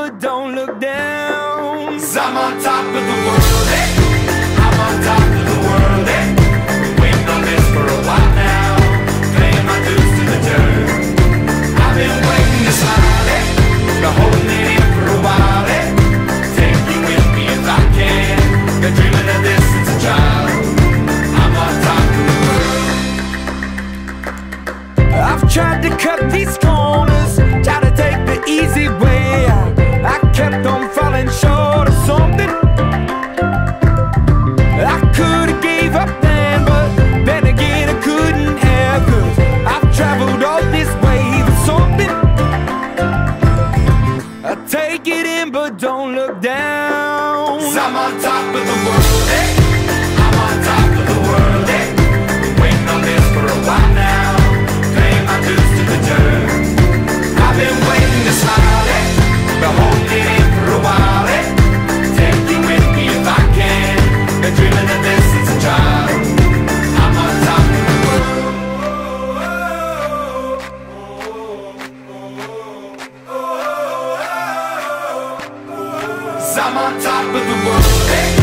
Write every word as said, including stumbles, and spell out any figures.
but don't look down. 'Cause I'm on top of the world, eh? I'm on top of the world, eh? Been waiting on this for a while now, paying my dues to the dirt. I've been waiting to smile, eh? Been holding it in for a while, eh? Take you with me if I can. Been dreaming of this since a child. I'm on top of the world. I've tried to cut these corners, tried to take the easy way. I kept on falling short of something. I could've gave up then, but then again I couldn't have. 'Cause I've traveled all this way for something. I take it in but don't look down. 'Cause I'm on top of the world, eh? I'm on top of the world, eh? Been waiting on this for a while now, paying my dues to the dirt. I've been waiting to smile, eh? Been holding it in for a while, eh? Take you with me if I can. Been dreaming of this since a child. I'm on top of the world. 'Cause I'm on top of the world, eh?